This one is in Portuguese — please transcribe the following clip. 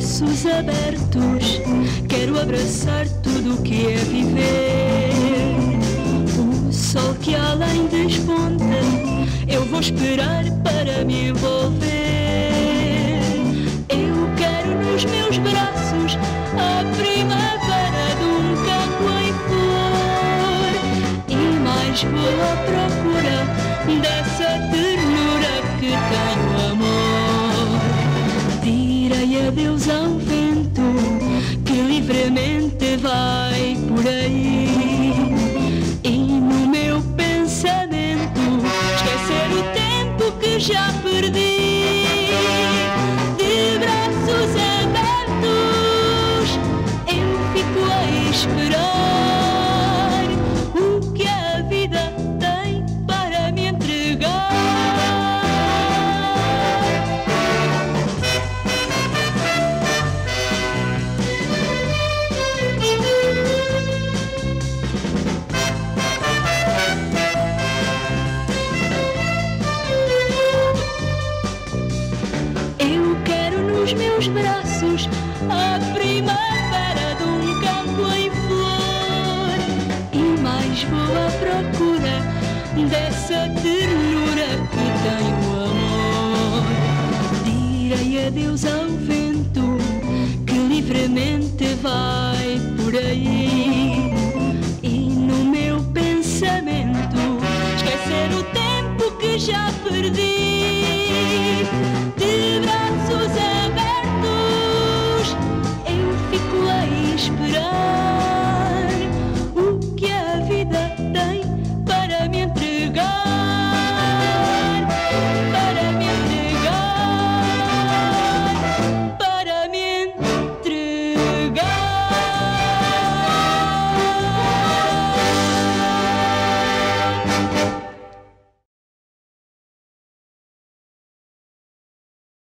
braços abertos, quero abraçar tudo o que é viver. O sol que além desponta, eu vou esperar para me envolver. Eu quero nos meus braços a primavera de um campo em flor, e mais vou à procura dessa ternura que tem o amor. Direi adeus ao vento que livremente vai por aí, e no meu pensamento esquecer o tempo que já perdi. De braços abertos eu fico a esperar o que a vida tem para me entregar. Eu quero nos meus braços a primavera de um campo em flor, e mais vou à procura dessa ternura que tem o amor. Direi adeus ao vento que livremente vai por aí,